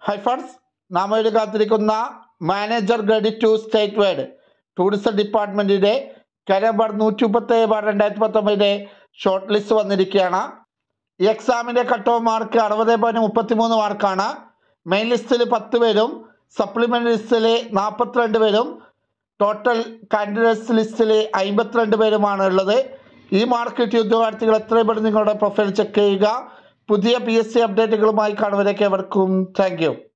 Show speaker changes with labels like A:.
A: Hi friends, നാം ഒരു കാത്തിരിക്കുന്ന manager grade 2 state wide tourism ഡിപ്പാർട്ട്മെൻറ്റിൻ്റെ കാര്യം 137/2019 ഷോർട്ട് ലിസ്റ്റ് വന്നിരിക്കുകയാണ്. ഈ എക്സാമിൻ്റെ കട്ട് ഓഫ് മാർക്ക് 60.33 മാർക്കാണ്. മെയിൻ ലിസ്റ്റിൽ 10 പേരും സപ്ലിമെൻ്ററി ലിസ്റ്റിൽ 42 പേരും ടോട്ടൽ കാൻഡിഡേറ്റ്സ് ലിസ്റ്റിൽ 52 പേരുമാണ് ഉള്ളത്. ഈ മാർക്ക് കിട്ടിയ ഉദ്യോഗാർത്ഥികൾ എത്രയും പെട്ടെന്ന് നിങ്ങളുടെ പ്രൊഫൈൽ ചെക്ക് ചെയ്യുക. പുതിയ PSC അപ്ഡേറ്റുകളുമായി കാണുവരേക്ക് അവർക്കും താങ്ക് യു.